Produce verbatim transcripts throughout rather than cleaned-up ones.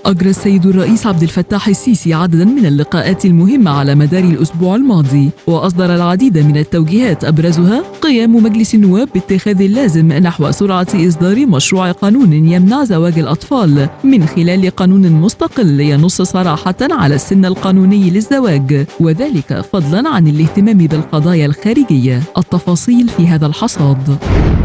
أجرى السيد الرئيس عبد الفتاح السيسي عدداً من اللقاءات المهمة على مدار الأسبوع الماضي، وأصدر العديد من التوجيهات أبرزها قيام مجلس النواب باتخاذ اللازم نحو سرعة إصدار مشروع قانون يمنع زواج الأطفال من خلال قانون مستقل ينص صراحة على السن القانوني للزواج، وذلك فضلاً عن الاهتمام بالقضايا الخارجية. التفاصيل في هذا الحصاد.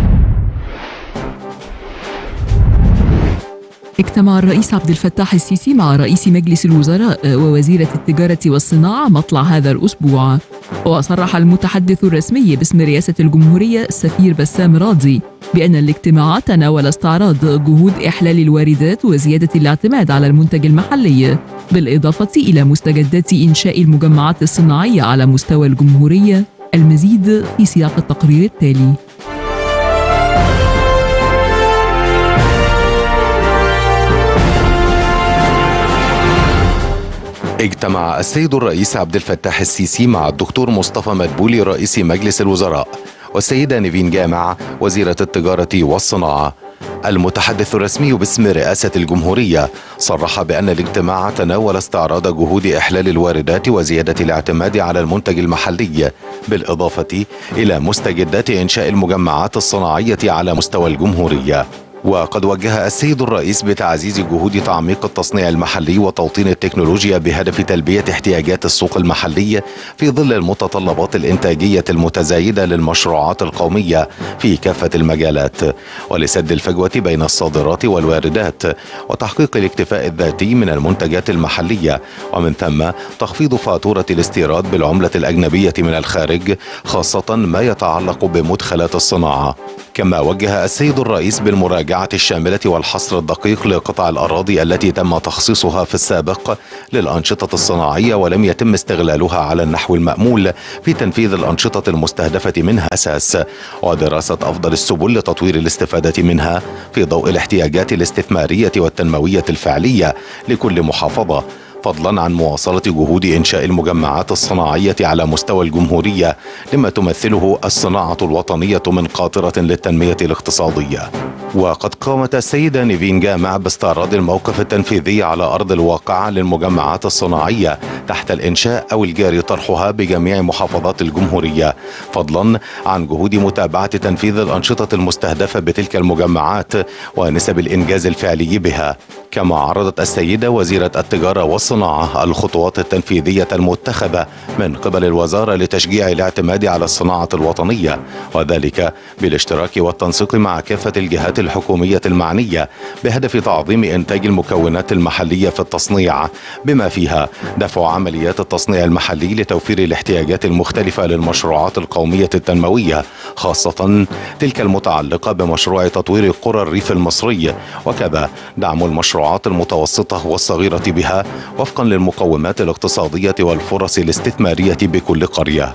اجتمع الرئيس عبد الفتاح السيسي مع رئيس مجلس الوزراء ووزيرة التجارة والصناعة مطلع هذا الأسبوع، وصرح المتحدث الرسمي باسم رئاسة الجمهورية السفير بسام راضي بأن الاجتماع تناول استعراض جهود إحلال الواردات وزيادة الاعتماد على المنتج المحلي، بالإضافة إلى مستجدات إنشاء المجمعات الصناعية على مستوى الجمهورية. المزيد في سياق التقرير التالي. اجتمع السيد الرئيس عبد الفتاح السيسي مع الدكتور مصطفى مدبولي رئيس مجلس الوزراء والسيدة نيفين جامع وزيرة التجارة والصناعة. المتحدث الرسمي باسم رئاسة الجمهورية صرح بأن الاجتماع تناول استعراض جهود إحلال الواردات وزيادة الاعتماد على المنتج المحلي، بالإضافة إلى مستجدات إنشاء المجمعات الصناعية على مستوى الجمهورية. وقد وجه السيد الرئيس بتعزيز جهود تعميق التصنيع المحلي وتوطين التكنولوجيا بهدف تلبية احتياجات السوق المحلي في ظل المتطلبات الإنتاجية المتزايدة للمشروعات القومية في كافة المجالات، ولسد الفجوة بين الصادرات والواردات وتحقيق الاكتفاء الذاتي من المنتجات المحلية، ومن ثم تخفيض فاتورة الاستيراد بالعملة الأجنبية من الخارج، خاصة ما يتعلق بمدخلات الصناعة. كما وجه السيد الرئيس بالمراجعة الشاملة والحصر الدقيق لقطع الأراضي التي تم تخصيصها في السابق للأنشطة الصناعية ولم يتم استغلالها على النحو المأمول في تنفيذ الأنشطة المستهدفة منها أساس، ودراسة أفضل السبل لتطوير الاستفادة منها في ضوء الاحتياجات الاستثمارية والتنموية الفعلية لكل محافظة، فضلا عن مواصلة جهود إنشاء المجمعات الصناعية على مستوى الجمهورية لما تمثله الصناعة الوطنية من قاطرة للتنمية الاقتصادية. وقد قامت السيدة نيفين جامع باستعراض الموقف التنفيذي على أرض الواقع للمجمعات الصناعية تحت الإنشاء أو الجاري طرحها بجميع محافظات الجمهورية، فضلا عن جهود متابعة تنفيذ الأنشطة المستهدفة بتلك المجمعات ونسب الإنجاز الفعلي بها. كما عرضت السيدة وزيرة التجارة والصناعة الخطوات التنفيذية المتخذة من قبل الوزارة لتشجيع الاعتماد على الصناعة الوطنية، وذلك بالاشتراك والتنسيق مع كافة الجهات الحكومية المعنية بهدف تعظيم إنتاج المكونات المحلية في التصنيع، بما فيها دفع عمليات التصنيع المحلي لتوفير الاحتياجات المختلفة للمشروعات القومية التنموية، خاصة تلك المتعلقة بمشروع تطوير قرى الريف المصري، وكذا دعم المشروعات المتوسطة والصغيرة بها وفقا للمقومات الاقتصادية والفرص الاستثمارية بكل قرية.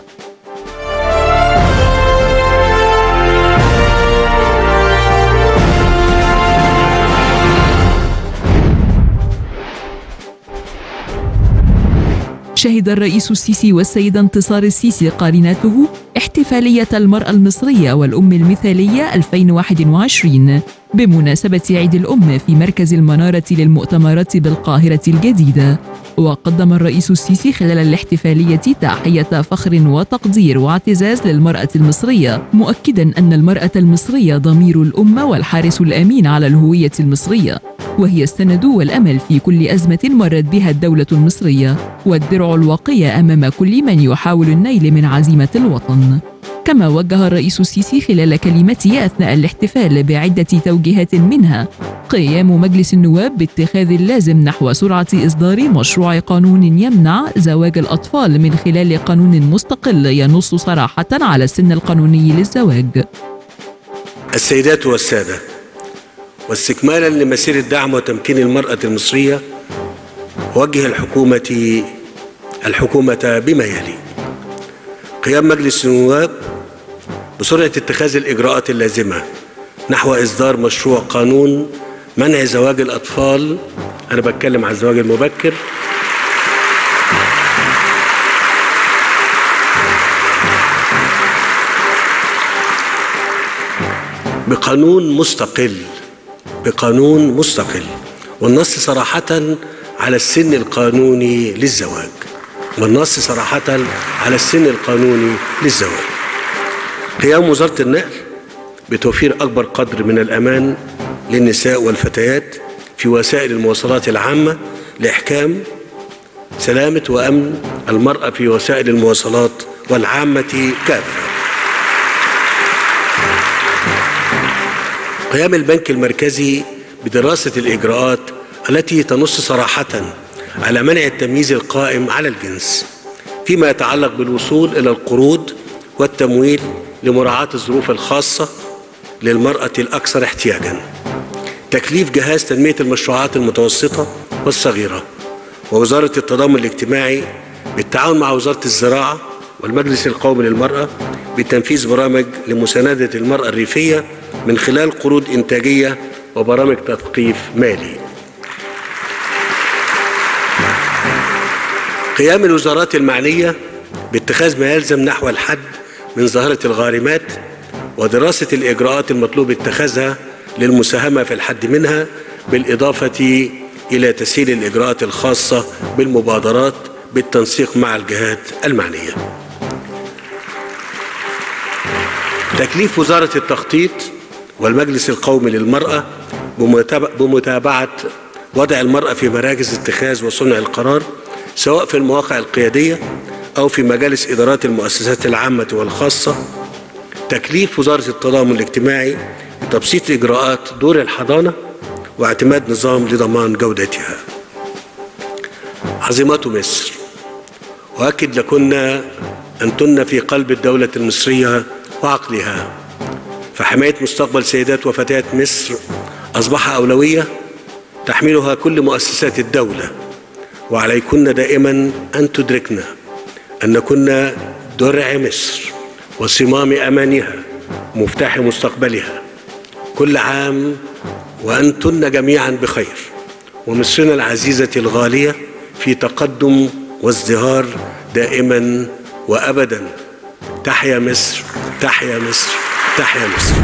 شهد الرئيس السيسي والسيدة انتصار السيسي قارناته احتفالية المرأة المصرية والأم المثالية ألفين وواحد وعشرين بمناسبة عيد الأم في مركز المنارة للمؤتمرات بالقاهرة الجديدة. وقدم الرئيس السيسي خلال الاحتفالية تحية فخر وتقدير واعتزاز للمرأة المصرية، مؤكدا أن المرأة المصرية ضمير الأمة والحارس الأمين على الهوية المصرية، وهي السند والأمل في كل أزمة مرت بها الدولة المصرية، والدرع الوقية أمام كل من يحاول النيل من عزيمة الوطن. كما وجه الرئيس السيسي خلال كلمته أثناء الاحتفال بعدة توجيهات، منها قيام مجلس النواب باتخاذ اللازم نحو سرعة إصدار مشروع قانون يمنع زواج الأطفال من خلال قانون مستقل ينص صراحة على السن القانوني للزواج. السيدات والسادة، واستكمالا لمسيرة دعم وتمكين المرأة المصرية، وجه الحكومة الحكومة بما يلي: قيام مجلس النواب بسرعة اتخاذ الإجراءات اللازمة نحو إصدار مشروع قانون منع زواج الأطفال، أنا بتكلم عن الزواج المبكر، بقانون مستقل بقانون مستقل والنص صراحة على السن القانوني للزواج والنص صراحة على السن القانوني للزواج. قيام وزارة النقل بتوفير أكبر قدر من الأمان للنساء والفتيات في وسائل المواصلات العامة لإحكام سلامة وأمن المرأة في وسائل المواصلات والعامة كافة. قيام البنك المركزي بدراسة الإجراءات التي تنص صراحة على منع التمييز القائم على الجنس فيما يتعلق بالوصول إلى القروض والتمويل لمراعاة الظروف الخاصة للمرأة الأكثر احتياجاً. تكليف جهاز تنمية المشروعات المتوسطة والصغيرة ووزارة التضامن الاجتماعي بالتعاون مع وزارة الزراعة والمجلس القومي للمرأة بتنفيذ برامج لمساندة المرأة الريفية من خلال قروض إنتاجية وبرامج تثقيف مالي. قيام الوزارات المعنية باتخاذ ما يلزم نحو الحد من ظاهرة الغارمات ودراسة الإجراءات المطلوب اتخاذها للمساهمة في الحد منها، بالإضافة إلى تسهيل الإجراءات الخاصة بالمبادرات بالتنسيق مع الجهات المعنية. تكليف وزارة التخطيط والمجلس القومي للمرأة بمتابعة وضع المرأة في مراكز اتخاذ وصنع القرار سواء في المواقع القيادية أو في مجالس إدارات المؤسسات العامة والخاصة. تكليف وزارة التضامن الاجتماعي بتبسيط إجراءات دور الحضانة واعتماد نظام لضمان جودتها. عظيمات مصر، وأكد لكن أنتن في قلب الدولة المصرية وعقلها، فحماية مستقبل سيدات وفتيات مصر أصبح أولوية تحملها كل مؤسسات الدولة، وعليكن دائما أن تدركن أن كنا درع مصر وصمام أمانها ومفتاح مستقبلها. كل عام وأنتن جميعا بخير، ومصرنا العزيزة الغالية في تقدم وازدهار دائما وأبدا. تحيا مصر، تحيا مصر، تحيا مصر.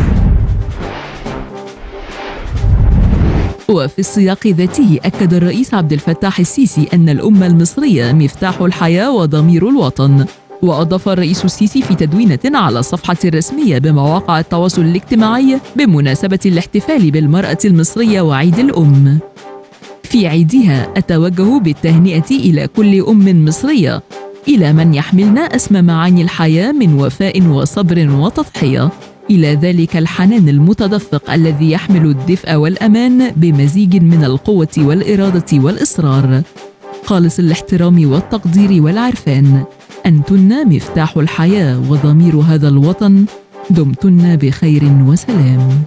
وفي السياق ذاته أكد الرئيس عبد الفتاح السيسي أن الأمة المصرية مفتاح الحياة وضمير الوطن. وأضاف الرئيس السيسي في تدوينة على الصفحة الرسمية بمواقع التواصل الاجتماعي بمناسبة الاحتفال بالمرأة المصرية وعيد الأم: في عيدها أتوجه بالتهنئة إلى كل أم مصرية، إلى من يحملنا أسمى معاني الحياة من وفاء وصبر وتضحية، إلى ذلك الحنان المتدفق الذي يحمل الدفء والأمان بمزيج من القوة والإرادة والإصرار. خالص الاحترام والتقدير والعرفان، أنتن مفتاح الحياة وضمير هذا الوطن، دمتن بخير وسلام.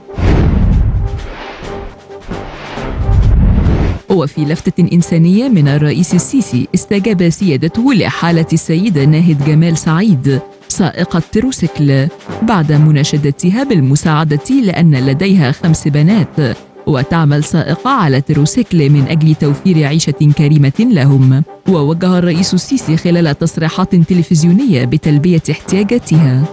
وفي لفتة إنسانية من الرئيس السيسي، استجاب سيادته لحالة السيدة ناهد جمال سعيد سائقة تروسيكل بعد مناشدتها بالمساعدة لأن لديها خمس بنات وتعمل سائقة على تروسيكل من أجل توفير عيشة كريمة لهم. ووجه الرئيس السيسي خلال تصريحات تلفزيونية بتلبية احتياجاتها.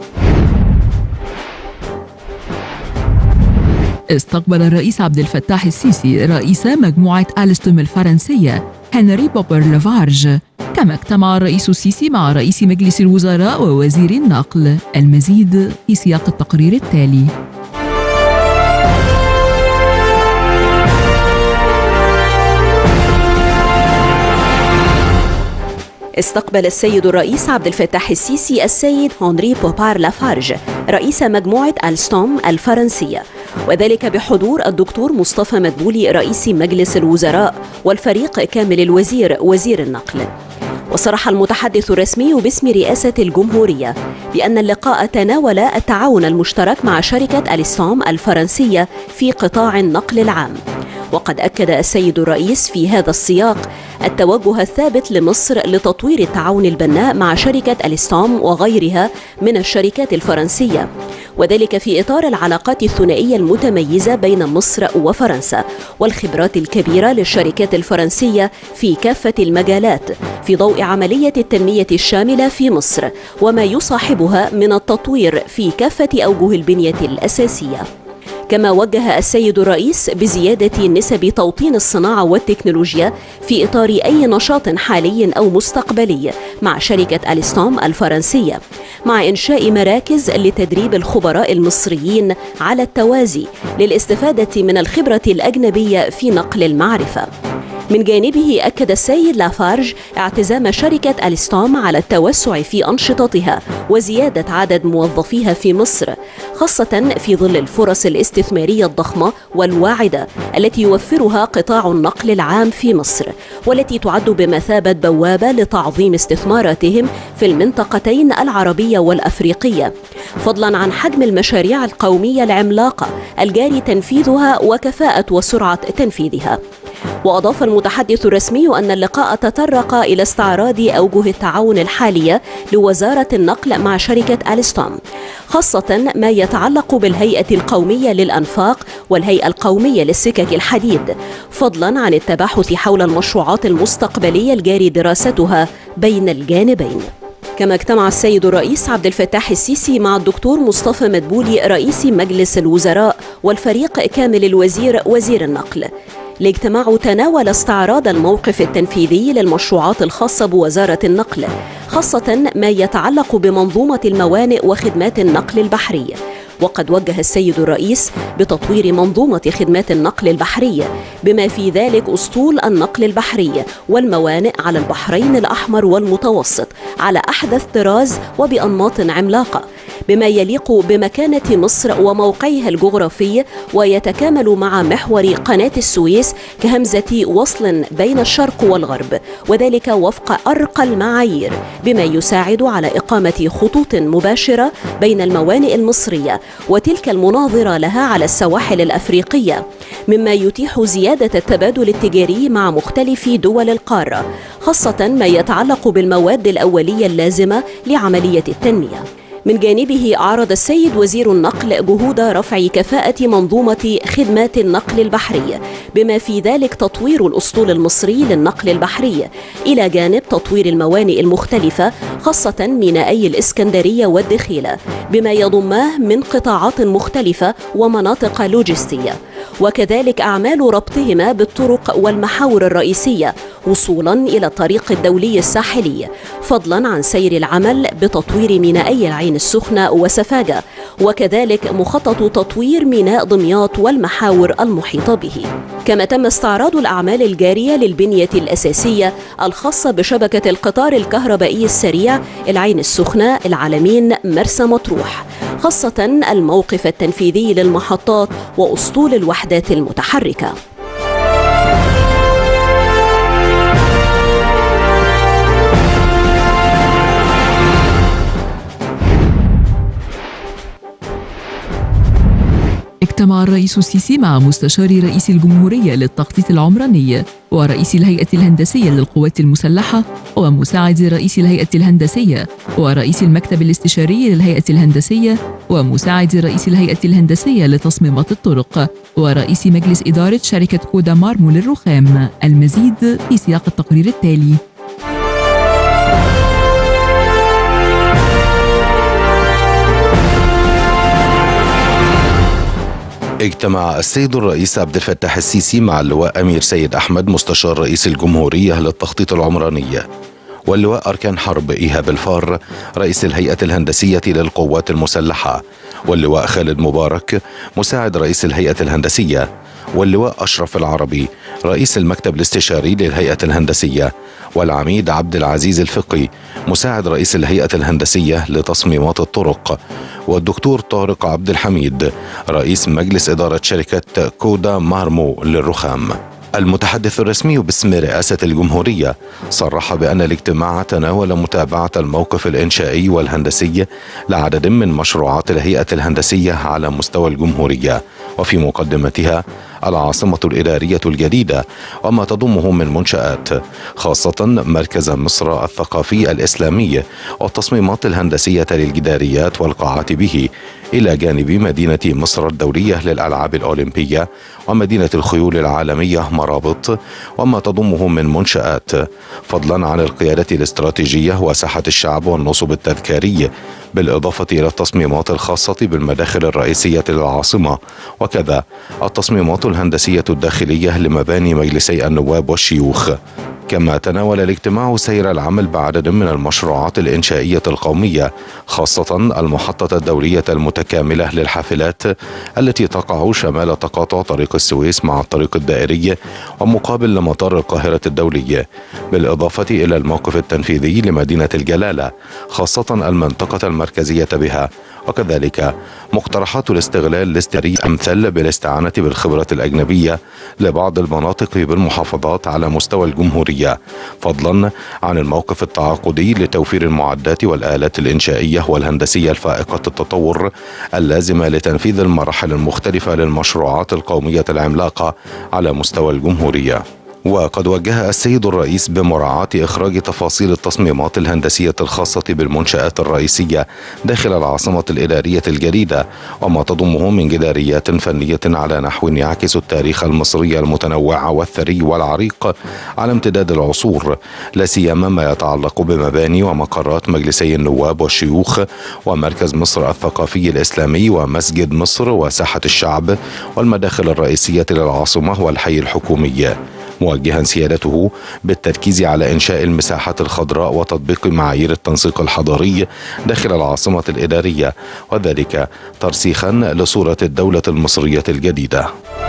استقبل الرئيس عبد الفتاح السيسي رئيس مجموعة ألستوم الفرنسية هنري بوبر لافارج، كما اجتمع الرئيس السيسي مع رئيس مجلس الوزراء ووزير النقل. المزيد في سياق التقرير التالي. استقبل السيد الرئيس عبد الفتاح السيسي السيد هنري بوبار لافارج رئيس مجموعة ألستوم الفرنسية، وذلك بحضور الدكتور مصطفى مدبولي رئيس مجلس الوزراء والفريق كامل الوزير وزير النقل. وصرح المتحدث الرسمي باسم رئاسة الجمهورية بأن اللقاء تناول التعاون المشترك مع شركة ألستوم الفرنسية في قطاع النقل العام. وقد أكد السيد الرئيس في هذا السياق التوجه الثابت لمصر لتطوير التعاون البناء مع شركة ألستوم وغيرها من الشركات الفرنسية، وذلك في إطار العلاقات الثنائية المتميزة بين مصر وفرنسا والخبرات الكبيرة للشركات الفرنسية في كافة المجالات في ضوء عملية التنمية الشاملة في مصر وما يصاحبها من التطوير في كافة أوجه البنية الأساسية. كما وجه السيد الرئيس بزيادة نسب توطين الصناعة والتكنولوجيا في إطار أي نشاط حالي أو مستقبلي مع شركة ألستوم الفرنسية، مع إنشاء مراكز لتدريب الخبراء المصريين على التوازي للاستفادة من الخبرة الأجنبية في نقل المعرفة. من جانبه أكد السيد لافارج اعتزام شركة ألستوم على التوسع في أنشطتها وزيادة عدد موظفيها في مصر، خاصة في ظل الفرص الاستثمارية الضخمة والواعدة التي يوفرها قطاع النقل العام في مصر، والتي تعد بمثابة بوابة لتعظيم استثماراتهم في المنطقتين العربية والأفريقية، فضلا عن حجم المشاريع القومية العملاقة الجاري تنفيذها وكفاءة وسرعة تنفيذها. وأضاف المتحدث الرسمي أن اللقاء تطرق إلى استعراض أوجه التعاون الحالية لوزارة النقل مع شركة ألستوم، خاصة ما يتعلق بالهيئة القومية للأنفاق والهيئة القومية للسكك الحديد، فضلا عن التباحث حول المشروعات المستقبلية الجاري دراستها بين الجانبين. كما اجتمع السيد الرئيس عبد الفتاح السيسي مع الدكتور مصطفى مدبولي رئيس مجلس الوزراء والفريق كامل الوزير وزير النقل. الاجتماع تناول استعراض الموقف التنفيذي للمشروعات الخاصة بوزارة النقل، خاصة ما يتعلق بمنظومة الموانئ وخدمات النقل البحري. وقد وجه السيد الرئيس بتطوير منظومة خدمات النقل البحري بما في ذلك أسطول النقل البحري والموانئ على البحرين الأحمر والمتوسط على أحدث طراز وبأنماط عملاقة، بما يليق بمكانة مصر وموقعها الجغرافي ويتكامل مع محور قناة السويس كهمزة وصل بين الشرق والغرب، وذلك وفق أرقى المعايير، بما يساعد على إقامة خطوط مباشرة بين الموانئ المصرية وتلك المناظرة لها على السواحل الأفريقية، مما يتيح زيادة التبادل التجاري مع مختلف دول القارة، خاصة ما يتعلق بالمواد الأولية اللازمة لعملية التنمية. من جانبه أعرض السيد وزير النقل جهود رفع كفاءة منظومة خدمات النقل البحري، بما في ذلك تطوير الأسطول المصري للنقل البحري، إلى جانب تطوير الموانئ المختلفة خاصة مينائي الإسكندرية والدخيلة، بما يضماه من قطاعات مختلفة ومناطق لوجستية، وكذلك أعمال ربطهما بالطرق والمحاور الرئيسية وصولا إلى الطريق الدولي الساحلي، فضلا عن سير العمل بتطوير مينائي العين السخنة وسفاجة، وكذلك مخطط تطوير ميناء دمياط والمحاور المحيطة به. كما تم استعراض الأعمال الجارية للبنية الأساسية الخاصة بشبكة القطار الكهربائي السريع العين السخنة العلمين مرسى مطروح، خاصة الموقف التنفيذي للمحطات وأسطول الوحدات المتحركة. اجتمع الرئيس السيسي مع مستشار رئيس الجمهورية للتخطيط العمراني ورئيس الهيئة الهندسية للقوات المسلحة ومساعد رئيس الهيئة الهندسية ورئيس المكتب الاستشاري للهيئة الهندسية ومساعد رئيس الهيئة الهندسية لتصميمات الطرق ورئيس مجلس إدارة شركة كودا مارمو للرخام. المزيد في سياق التقرير التالي. اجتمع السيد الرئيس عبد الفتاح السيسي مع اللواء أمير سيد أحمد مستشار رئيس الجمهورية للتخطيط العمراني، واللواء أركان حرب إيهاب الفار رئيس الهيئة الهندسية للقوات المسلحة، واللواء خالد مبارك مساعد رئيس الهيئة الهندسية، واللواء أشرف العربي رئيس المكتب الاستشاري للهيئة الهندسية، والعميد عبد العزيز الفقي مساعد رئيس الهيئة الهندسية لتصميمات الطرق، والدكتور طارق عبد الحميد رئيس مجلس إدارة شركة كودا مارمو للرخام. المتحدث الرسمي باسم رئاسة الجمهورية صرح بأن الاجتماع تناول متابعة الموقف الإنشائي والهندسي لعدد من مشروعات الهيئة الهندسية على مستوى الجمهورية، وفي مقدمتها العاصمة الإدارية الجديدة وما تضمه من منشآت، خاصة مركز مصر الثقافي الإسلامي والتصميمات الهندسية للجداريات والقاعات به، إلى جانب مدينة مصر الدولية للألعاب الأولمبية ومدينة الخيول العالمية مرابط وما تضمه من منشآت، فضلا عن القيادة الاستراتيجية وساحة الشعب والنصب التذكاري، بالإضافة إلى التصميمات الخاصة بالمداخل الرئيسية للعاصمة، وكذا التصميمات الهندسية الداخلية لمباني مجلسي النواب والشيوخ. كما تناول الاجتماع سير العمل بعدد من المشروعات الإنشائية القومية، خاصة المحطة الدولية المتكاملة للحافلات التي تقع شمال تقاطع طريق السويس مع الطريق الدائري ومقابل لمطار القاهرة الدولي، بالإضافة إلى الموقف التنفيذي لمدينة الجلالة خاصة المنطقة المركزية بها، وكذلك مقترحات الاستغلال الاستثماري أمثل بالاستعانة بالخبرة الأجنبية لبعض المناطق بالمحافظات على مستوى الجمهورية، فضلا عن الموقف التعاقدي لتوفير المعدات والآلات الإنشائية والهندسية الفائقة التطور اللازمة لتنفيذ المراحل المختلفة للمشروعات القومية العملاقة على مستوى الجمهورية. وقد وجه السيد الرئيس بمراعاة إخراج تفاصيل التصميمات الهندسية الخاصة بالمنشآت الرئيسية داخل العاصمة الإدارية الجديدة وما تضمه من جداريات فنية على نحو يعكس التاريخ المصري المتنوع والثري والعريق على امتداد العصور، لا سيما ما يتعلق بمباني ومقرات مجلسي النواب والشيوخ ومركز مصر الثقافي الإسلامي ومسجد مصر وساحة الشعب والمداخل الرئيسية للعاصمة والحي الحكومي، موجها سيادته بالتركيز على إنشاء المساحات الخضراء وتطبيق معايير التنسيق الحضري داخل العاصمة الإدارية، وذلك ترسيخا لصورة الدولة المصرية الجديدة.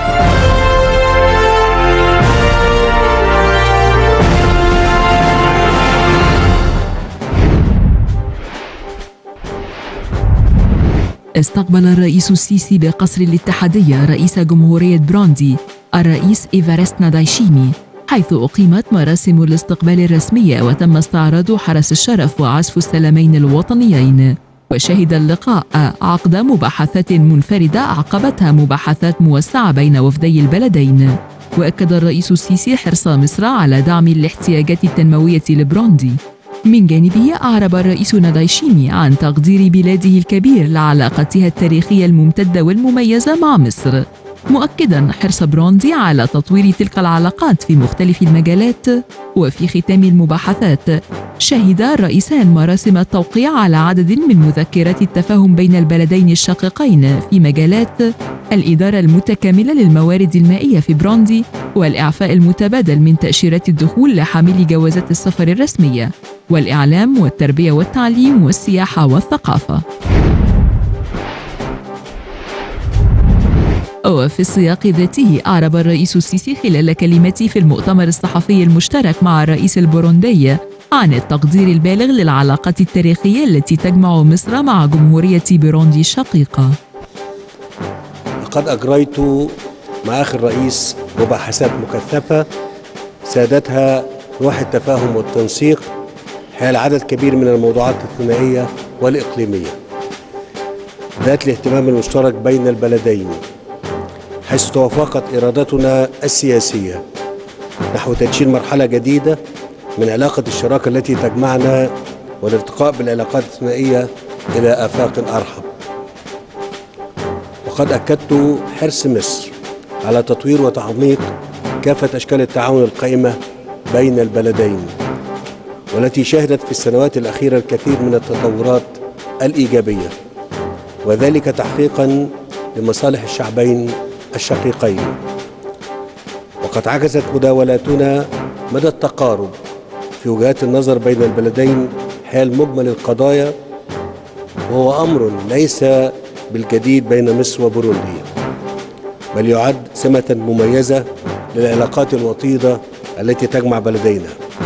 استقبل الرئيس السيسي بقصر الاتحادية رئيس جمهورية بروندي الرئيس إيفارست نادايشيمي، حيث أقيمت مراسم الاستقبال الرسمية وتم استعراض حرس الشرف وعزف السلامين الوطنيين. وشهد اللقاء عقد مباحثات منفردة عقبتها مباحثات موسعة بين وفدي البلدين. وأكد الرئيس السيسي حرص مصر على دعم الاحتياجات التنموية لبروندي. من جانبه أعرب الرئيس نادايشيمي عن تقدير بلاده الكبير لعلاقتها التاريخية الممتدة والمميزة مع مصر، مؤكدا حرص بروندي على تطوير تلك العلاقات في مختلف المجالات. وفي ختام المباحثات شهد الرئيسان مراسم التوقيع على عدد من مذكرات التفاهم بين البلدين الشقيقين في مجالات الإدارة المتكاملة للموارد المائية في بروندي والإعفاء المتبادل من تأشيرات الدخول لحاملي جوازات السفر الرسمية والإعلام والتربية والتعليم والسياحة والثقافة. وفي السياق ذاته أعرب الرئيس السيسي خلال كلمته في المؤتمر الصحفي المشترك مع الرئيس البوروندي عن التقدير البالغ للعلاقات التاريخية التي تجمع مصر مع جمهورية بوروندي الشقيقة. لقد أجريت مع أخي الرئيس مباحثات مكثفة سادتها روح التفاهم والتنسيق حول عدد كبير من الموضوعات الثنائية والإقليمية ذات الاهتمام المشترك بين البلدين، حيث توافقت إرادتنا السياسية نحو تدشين مرحلة جديدة من علاقة الشراكة التي تجمعنا والارتقاء بالعلاقات الثنائية إلى آفاق أرحب. وقد أكدت حرص مصر على تطوير وتعميق كافة أشكال التعاون القائمة بين البلدين، والتي شهدت في السنوات الأخيرة الكثير من التطورات الإيجابية، وذلك تحقيقا لمصالح الشعبين الشقيقين. وقد عكست مداولاتنا مدى التقارب في وجهات النظر بين البلدين حول مجمل القضايا، وهو أمر ليس بالجديد بين مصر وبوروندي، بل يعد سمة مميزة للعلاقات الوطيدة التي تجمع بلدينا.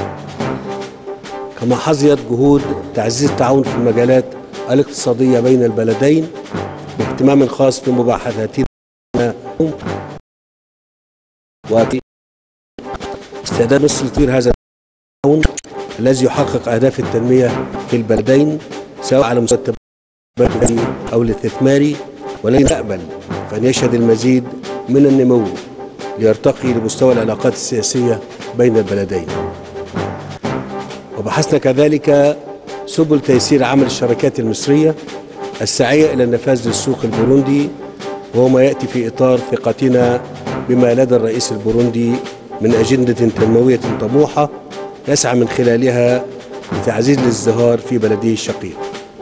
كما حظيت جهود تعزيز التعاون في المجالات الاقتصادية بين البلدين باهتمام خاص في مباحثاتنا واستعداد مصر لتطوير هذا التعاون الذي يحقق أهداف التنمية في البلدين سواء على مستوى التبادلي أو الاستثماري، ولن نقبل فأن يشهد المزيد من النمو ليرتقي لمستوى العلاقات السياسية بين البلدين. وبحثنا كذلك سبل تيسير عمل الشركات المصرية السعي إلى النفاذ للسوق البوروندي، وهو ما يأتي في إطار ثقتنا بما لدى الرئيس البوروندي من أجندة تنموية طموحة يسعى من خلالها لتعزيز الازدهار في بلده الشقيق.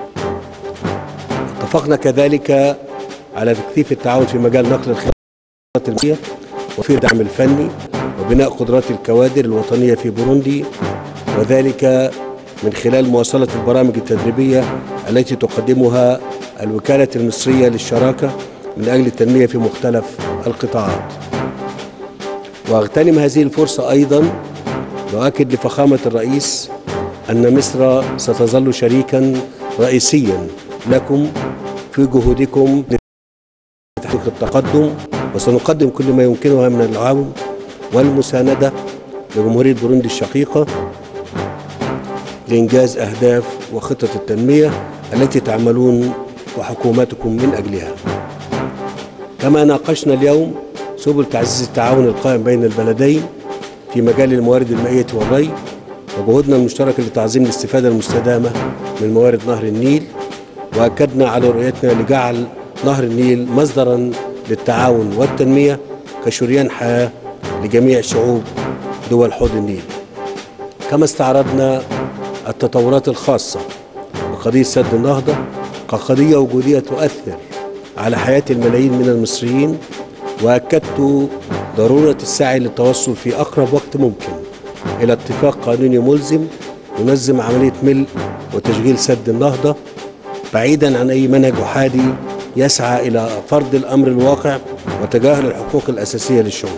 اتفقنا كذلك على تكثيف التعاون في مجال نقل الخدمات المالية وفي الدعم الفني وبناء قدرات الكوادر الوطنية في بوروندي، وذلك من خلال مواصلة البرامج التدريبية التي تقدمها الوكالة المصرية للشراكة من أجل التنمية في مختلف القطاعات. وأغتنم هذه الفرصة أيضا وأؤكد لفخامة الرئيس أن مصر ستظل شريكا رئيسيا لكم في جهودكم لتحقيق التقدم، وسنقدم كل ما يمكنها من العون والمساندة لجمهورية بوروندي الشقيقة لإنجاز أهداف وخطط التنمية التي تعملون وحكوماتكم من أجلها. كما ناقشنا اليوم سبل تعزيز التعاون القائم بين البلدين في مجال الموارد المائية والري، وجهودنا المشتركة لتعظيم الاستفادة المستدامة من موارد نهر النيل، وأكدنا على رؤيتنا لجعل نهر النيل مصدرا للتعاون والتنمية كشريان حياة لجميع شعوب دول حوض النيل. كما استعرضنا التطورات الخاصة بقضية سد النهضة كقضية وجودية تؤثر على حياة الملايين من المصريين، وأكدت ضرورة السعي للتوصل في أقرب وقت ممكن إلى اتفاق قانوني ملزم ينظم عملية ملء وتشغيل سد النهضة بعيدا عن أي منهج أحادي يسعى إلى فرض الأمر الواقع وتجاهل الحقوق الأساسية للشعوب.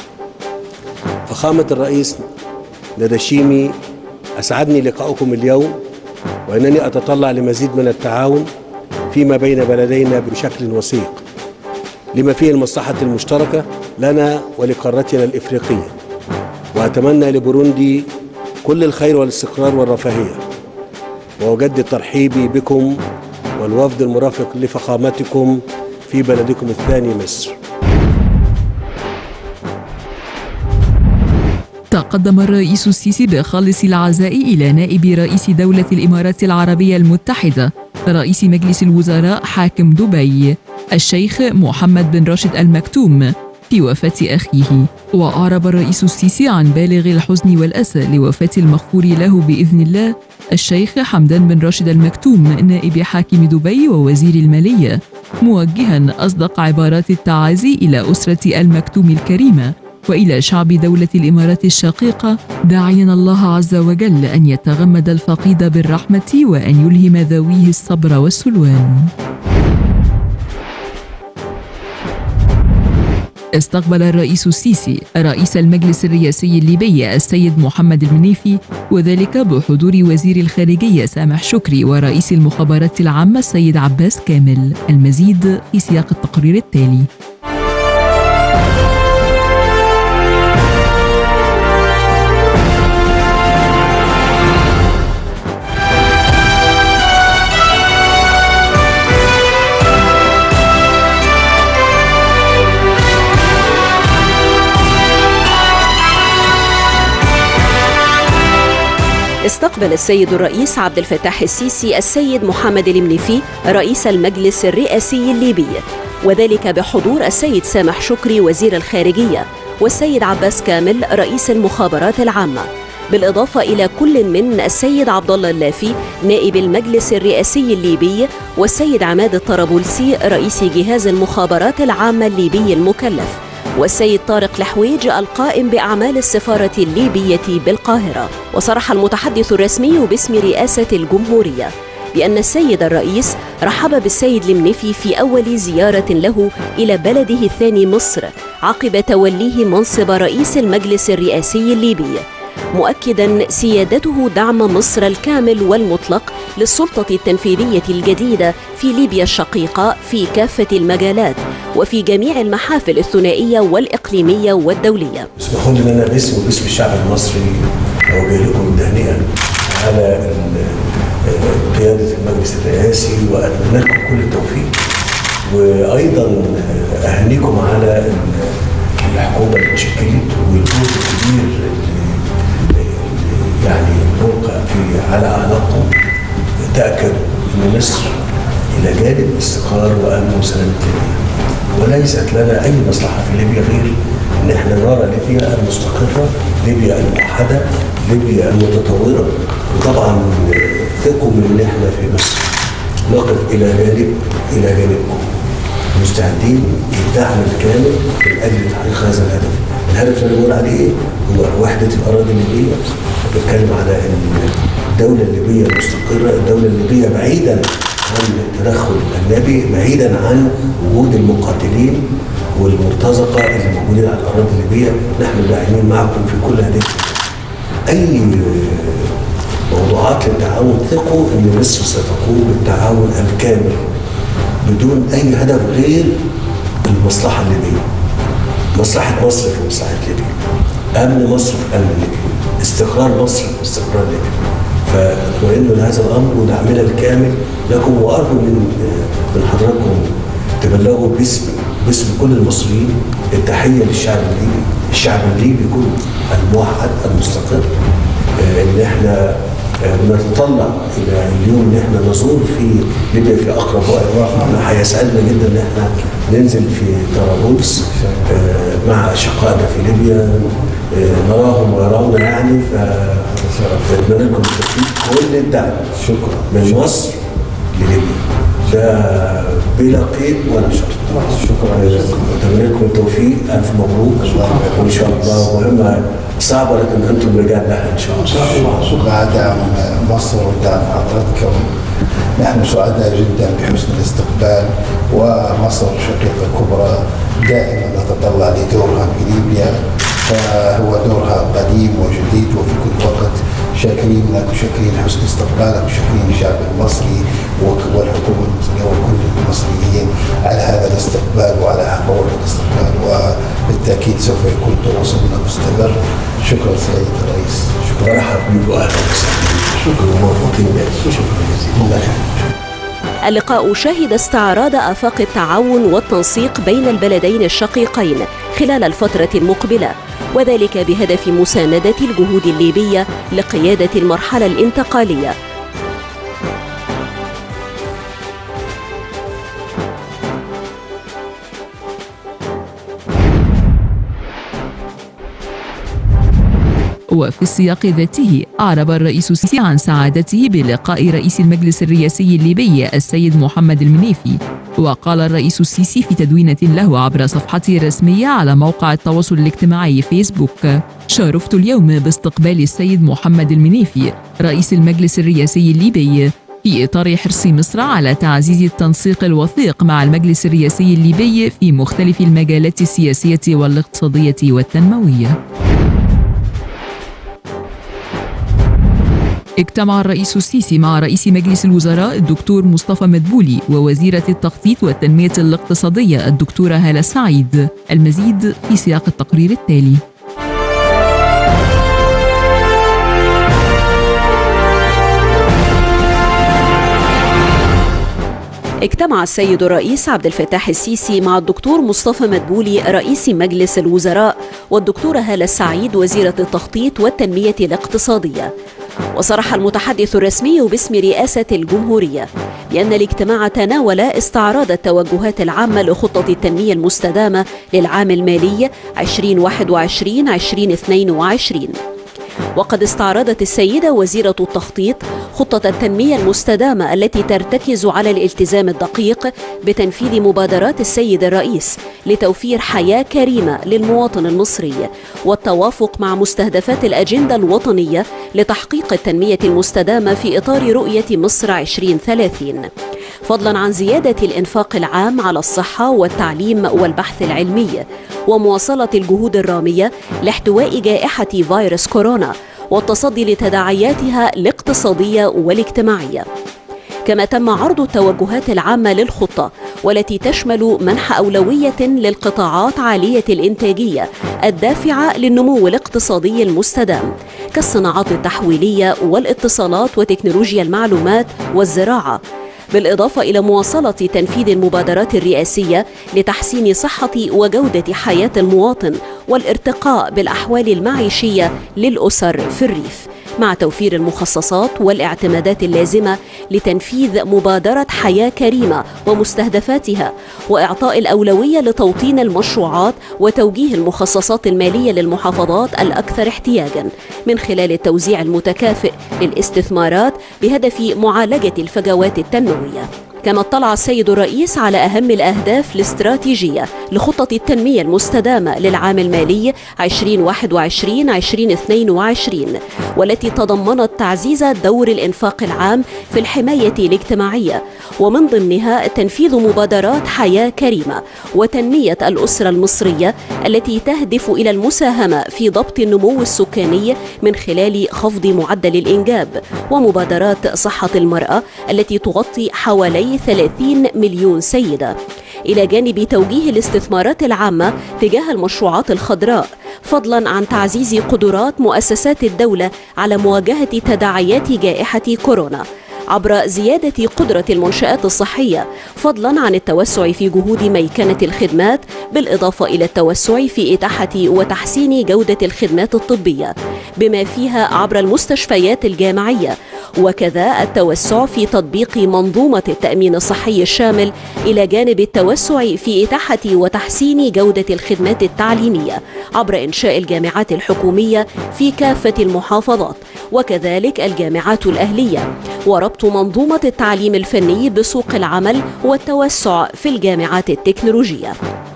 فخامة الرئيس نداشيمي، أسعدني لقاؤكم اليوم، وإنني أتطلع لمزيد من التعاون فيما بين بلدينا بشكل وثيق لما فيه المصلحة المشتركة لنا ولقارتنا الإفريقية. وأتمنى لبوروندي كل الخير والاستقرار والرفاهية، وأجدد ترحيبي بكم والوفد المرافق لفخامتكم في بلدكم الثاني مصر. تقدم الرئيس السيسي بخالص العزاء إلى نائب رئيس دولة الإمارات العربية المتحدة رئيس مجلس الوزراء حاكم دبي الشيخ محمد بن راشد المكتوم في وفاة أخيه. وأعرب الرئيس السيسي عن بالغ الحزن والأسى لوفاة المغفور له بإذن الله الشيخ حمدان بن راشد المكتوم نائب حاكم دبي ووزير المالية، موجها أصدق عبارات التعازي إلى أسرة المكتوم الكريمة وإلى شعب دولة الإمارات الشقيقة، داعيا الله عز وجل أن يتغمد الفقيد بالرحمة وأن يلهم ذويه الصبر والسلوان. استقبل الرئيس السيسي رئيس المجلس الرئاسي الليبي السيد محمد المنيفي، وذلك بحضور وزير الخارجية سامح شكري ورئيس المخابرات العامة السيد عباس كامل. المزيد في سياق التقرير التالي. استقبل السيد الرئيس عبد الفتاح السيسي السيد محمد المنيفي رئيس المجلس الرئاسي الليبي، وذلك بحضور السيد سامح شكري وزير الخارجية والسيد عباس كامل رئيس المخابرات العامة، بالإضافة إلى كل من السيد عبد الله اللافي نائب المجلس الرئاسي الليبي والسيد عماد الطرابلسي رئيس جهاز المخابرات العامة الليبي المكلف، والسيد طارق الحويج القائم بأعمال السفارة الليبية بالقاهرة. وصرح المتحدث الرسمي باسم رئاسة الجمهورية بأن السيد الرئيس رحب بالسيد المنيفي في أول زيارة له إلى بلده الثاني مصر عقب توليه منصب رئيس المجلس الرئاسي الليبي، مؤكدا سيادته دعم مصر الكامل والمطلق للسلطة التنفيذية الجديدة في ليبيا الشقيقة في كافة المجالات وفي جميع المحافل الثنائية والإقليمية والدولية. اسمحوا لي أنا باسم وباسم الشعب المصري أوجه لكم التهنئة على قيادة المجلس الرئاسي، وأتمنى لكم كل التوفيق، وأيضا أهنيكم على الحكومة اللي اتشكلت والجهد الكبير يعني ملقى في على أعناقكم. تأكد أن مصر إلى جانب استقرار وأمن وسلامة ليبيا، وليست لنا أي مصلحة في ليبيا غير إن إحنا نرى ليبيا المستقرة، ليبيا الموحدة، ليبيا المتطورة. وطبعا ثقوا من إن إحنا في مصر نقف إلى جانب إلى جانبكم، مستعدين للدعم الكامل من أجل تحقيق هذا الهدف. الهدف اللي بنقول عليه إيه؟ هو وحدة الأراضي الليبية. بتكلم على إن الدولة الليبية المستقرة، الدولة الليبية بعيدا عن التدخل الأجنبي، بعيدا عن وجود المقاتلين والمرتزقة اللي موجودين على الأراضي الليبية. نحن داعمين معكم في كل هذه أي موضوعات للتعاون. ثقوا ان مصر ستقوم بالتعاون الكامل بدون اي هدف غير المصلحه الليبيه. مصلحه مصر في مصلحه ليبيا، امن مصر في امن ليبيا، استقرار مصر في استقرار ليبيا. فاطمئنوا لهذا الامر ودعمنا الكامل لكم، وارجو من من حضراتكم تبلغوا باسم باسم كل المصريين التحيه للشعب الليبي، الشعب الليبي كله الموحد المستقر، ان احنا بنتطلع الى اليوم ان احنا نزور في ليبيا في اقرب وقت. هيسعدنا جدا ان احنا ننزل في طرابلس مع اشقائنا في ليبيا، نراهم ويرونا يعني. فاتمنى لكم التوفيق كل الدعم. شكرا من مصر لليبيا، ده بلا قيد ولا شرط. شكرا لكم، اتمنى لكم التوفيق. الف مبروك وان شاء الله. مهمه صعبة لكن أنتم رجال لها إن شاء الله. مع دعم مصر ودعم حضراتكم نحن سعداء جدا بحسن الاستقبال، ومصر شقيقة كبرى دائما نتطلع لدورها في ليبيا، فهو دورها قديم وجديد وفي كل وقت. شاكرين لك وشاكرين حسن استقبالك وشاكرين الشعب المصري والحكومة المصرية وكل المصريين على هذا الاستقبال وعلى حقوق الاستقبال، وبالتأكيد سوف يكون تواصلنا مستمر. شكرا سيد الرئيس. شكرا. مرحبا بك واهلا وسهلا. شكرا وموفقين. شكرا جزيلا. اللقاء شهد استعراض آفاق التعاون والتنسيق بين البلدين الشقيقين خلال الفترة المقبلة، وذلك بهدف مساندة الجهود الليبية لقيادة المرحلة الانتقالية. وفي السياق ذاته أعرب الرئيس السيسي عن سعادته بلقاء رئيس المجلس الرئاسي الليبي السيد محمد المنيفي. وقال الرئيس السيسي في تدوينة له عبر صفحته الرسمية على موقع التواصل الاجتماعي فيسبوك: شرفت اليوم باستقبال السيد محمد المنيفي رئيس المجلس الرئاسي الليبي في إطار حرص مصر على تعزيز التنسيق الوثيق مع المجلس الرئاسي الليبي في مختلف المجالات السياسية والاقتصادية والتنموية. اجتمع الرئيس السيسي مع رئيس مجلس الوزراء الدكتور مصطفى مدبولي ووزيرة التخطيط والتنمية الاقتصادية الدكتورة هالة السعيد. المزيد في سياق التقرير التالي. اجتمع السيد الرئيس عبد الفتاح السيسي مع الدكتور مصطفى مدبولي رئيس مجلس الوزراء والدكتورة هالة السعيد وزيرة التخطيط والتنمية الاقتصادية. وصرح المتحدث الرسمي باسم رئاسة الجمهورية بأن الاجتماع تناول استعراض التوجهات العامة لخطة التنمية المستدامة للعام المالي ألفين وواحد وعشرين ألفين واثنين وعشرين. وقد استعرضت السيدة وزيرة التخطيط خطة التنمية المستدامة التي ترتكز على الالتزام الدقيق بتنفيذ مبادرات السيد الرئيس لتوفير حياة كريمة للمواطن المصري والتوافق مع مستهدفات الأجندة الوطنية لتحقيق التنمية المستدامة في إطار رؤية مصر عشرين ثلاثين، فضلا عن زيادة الإنفاق العام على الصحة والتعليم والبحث العلمي ومواصلة الجهود الرامية لاحتواء جائحة فيروس كورونا والتصدي لتداعياتها الاقتصادية والاجتماعية. كما تم عرض التوجهات العامة للخطة والتي تشمل منح أولوية للقطاعات عالية الإنتاجية الدافعة للنمو الاقتصادي المستدام كالصناعات التحويلية والاتصالات وتكنولوجيا المعلومات والزراعة، بالإضافة إلى مواصلة تنفيذ المبادرات الرئاسية لتحسين صحة وجودة حياة المواطن والارتقاء بالأحوال المعيشية للأسر في الريف، مع توفير المخصصات والاعتمادات اللازمة لتنفيذ مبادرة حياة كريمة ومستهدفاتها، وإعطاء الأولوية لتوطين المشروعات وتوجيه المخصصات المالية للمحافظات الأكثر احتياجاً من خلال التوزيع المتكافئ للاستثمارات بهدف معالجة الفجوات التنموية. كما اطلع السيد الرئيس على أهم الأهداف الاستراتيجية لخطة التنمية المستدامة للعام المالي ألفين وواحد وعشرين ألفين واثنين وعشرين، والتي تضمنت تعزيز دور الإنفاق العام في الحماية الاجتماعية، ومن ضمنها تنفيذ مبادرات حياة كريمة وتنمية الأسرة المصرية التي تهدف إلى المساهمة في ضبط النمو السكاني من خلال خفض معدل الإنجاب، ومبادرات صحة المرأة التي تغطي حوالي ثلاثين مليون سيدة، إلى جانب توجيه الاستثمارات العامة تجاه المشروعات الخضراء، فضلا عن تعزيز قدرات مؤسسات الدولة على مواجهة تداعيات جائحة كورونا عبر زيادة قدرة المنشآت الصحية، فضلا عن التوسع في جهود ميكنة الخدمات، بالإضافة إلى التوسع في إتاحة وتحسين جودة الخدمات الطبية بما فيها عبر المستشفيات الجامعية، وكذا التوسع في تطبيق منظومة التأمين الصحي الشامل، إلى جانب التوسع في إتاحة وتحسين جودة الخدمات التعليمية عبر إنشاء الجامعات الحكومية في كافة المحافظات، وكذلك الجامعات الأهلية، وربط منظومة التعليم الفني بسوق العمل والتوسع في الجامعات التكنولوجية.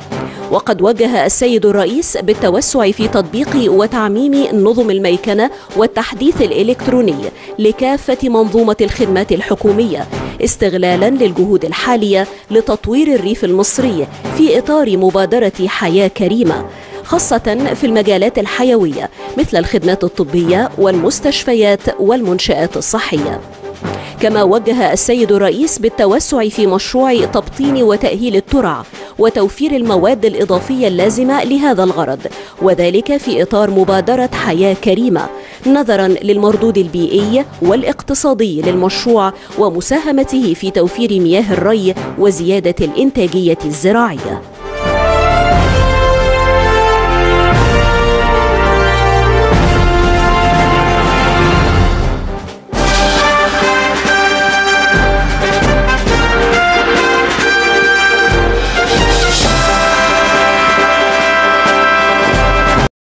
وقد وجه السيد الرئيس بالتوسع في تطبيق وتعميم نظم الميكنة والتحديث الإلكتروني لكافة منظومة الخدمات الحكومية، استغلالا للجهود الحالية لتطوير الريف المصري في إطار مبادرة حياة كريمة، خاصة في المجالات الحيوية مثل الخدمات الطبية والمستشفيات والمنشآت الصحية. كما وجه السيد الرئيس بالتوسع في مشروع تبطين وتأهيل الترع وتوفير المواد الإضافية اللازمة لهذا الغرض، وذلك في إطار مبادرة حياة كريمة، نظرا للمردود البيئي والاقتصادي للمشروع ومساهمته في توفير مياه الري وزيادة الإنتاجية الزراعية.